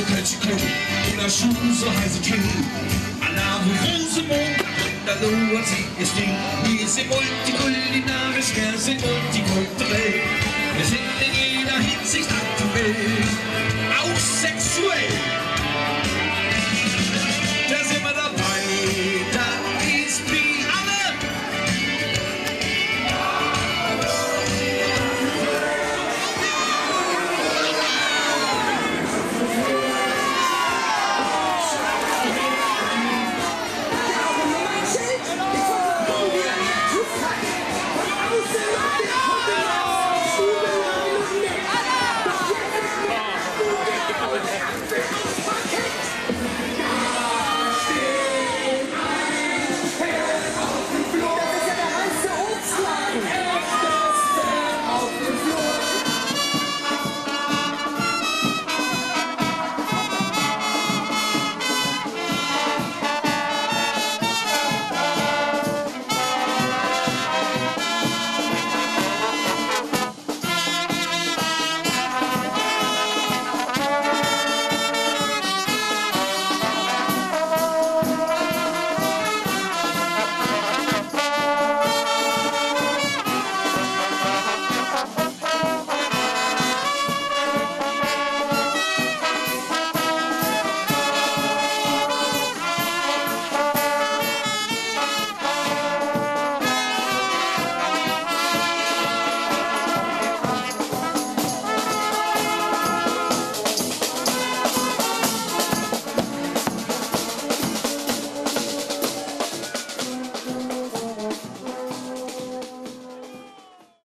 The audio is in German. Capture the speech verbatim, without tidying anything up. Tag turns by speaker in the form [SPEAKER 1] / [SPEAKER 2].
[SPEAKER 1] Kölsche-Klo, oder Schuh, so heißt es Klo. Anavo, Rosemond, Andalo, sie ist die. Wir sind multikulinarisch, wir sind multikulturell. Wir sind in jeder Hinsicht aktuell, auch sexuell.